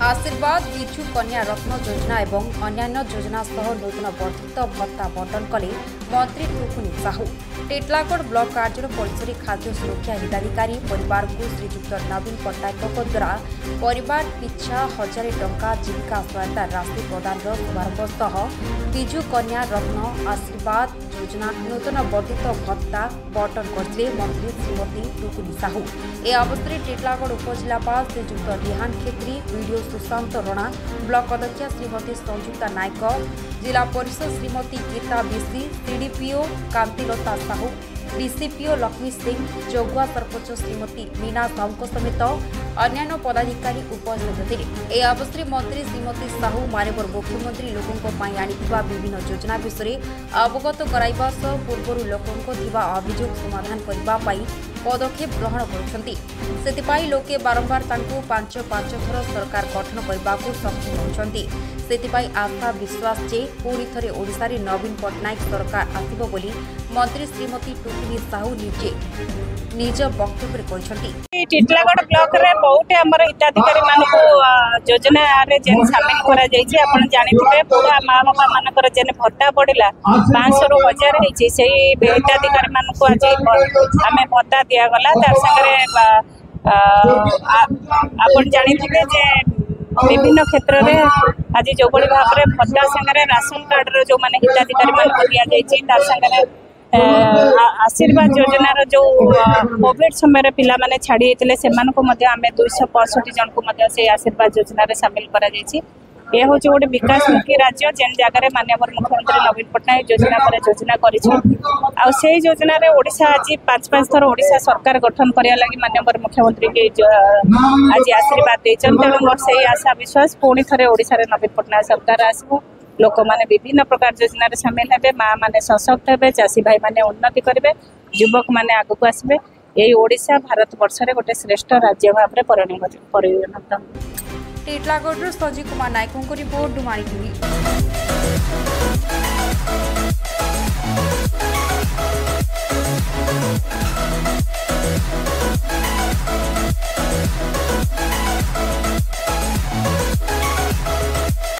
आशीर्वाद विजु कन्या रत्न योजना एवं अन्यान्य योजना सह नूतन वर्धित भत्ता बंटन कले मंत्री टुकुनी साहू। टिटलागढ़ ब्लॉक कार्यालय परिसर खाद्य सुरक्षा हिताधिकारी परिवार को श्रीजुक्त नवीन पट्टनायक द्वारा परिवार पिछा 1000 टंका जीविका सहायता राशि प्रदान शुभारंभ सह विजु कन्या रत्न आशीर्वाद योजना नूतन वर्धित भत्ता बंटन करते मंत्री श्रीमती टुकुनी साहू। यह अवसर में टिटलागढ़ उपजिलापाल श्रीजुक्त रिहान खेत्री, वीडियो सुशांत रणा, ब्लॉक अध्यक्षा श्रीमती संयुक्ता नायक, जिला परिषद श्रीमती गीता बीसी, सीडीपीओ कांतिलता साहू, डीसीपीओ लक्ष्मी सिंह, जोगुआ सरपंच श्रीमती मीना साहू समेत अन्य पदाधिकारी उपस्थित थे। यह अवसर में मंत्री श्रीमती साहू माननीय मुख्यमंत्री लोकों आनिथिबा विभिन्न योजना विषय अवगत कराइबा सह पूर्व लोकों अभियोग समाधान करने पदक्षेप ग्रहण करुछंती। लोके बारंबार तांको 5-5 थर सरकार गठन करने को सक्षम होती। सेतिपाई आशा विश्वास जे पुणी थरे ओडिशा रे नवीन पट्टनायक सरकार आसिबो बोली मंत्री श्रीमती टुकुनी साहू निज वक्तव्य कहछंती। टिटलागढ़ ब्लॉक रे बहुत हमर हिताधिकारी मानको योजना रे जेन शामिल करा जायछि। आपण जानिथिबे पूरा मां बापा मानकर जेन भत्ता पड़िला 500 रु 1000 हेछि। सेही हिताधिकारी मानको आज हमें भत्ता दिया गला। तार संगे आपण जानिथिबे जे विभिन्न क्षेत्र में आज जो भाव में भत्ता संगे राशन कार्ड जो माने हिताधिकारी मान दि जाए आशीर्वाद योजनार जो कोविड समय पिला माने छाड़ी होते से 265 जन को आशीर्वाद योजना सामिल करा यह हूँ गोटे विकासमुखी राज्य जेन जगह माननीय मुख्यमंत्री नवीन पट्टनायक योजना पर योजना कर योजना ओडिशा आज 5-5 थर ओडिशा सरकार गठन करने लगी माननीय मुख्यमंत्री के आज आशीर्वाद देते। तेणु मोर से आशा विश्वास पुणी थे ओडिशा नवीन पट्टनायक सरकार आसो लोक मैंने विभिन्न प्रकार योजना सामिल हे, माँ मैंने सशक्त हे, चाषी भाई मैंने उन्नति करेंगे, युवक मैंने आगक आसबे। यही ओडिशा भारत वर्ष में गोटे श्रेष्ठ राज्य भाव में परिणत। टिटलागढ़ संजीव कुमार नायकों को रिपोर्ट डुमारी टीवी।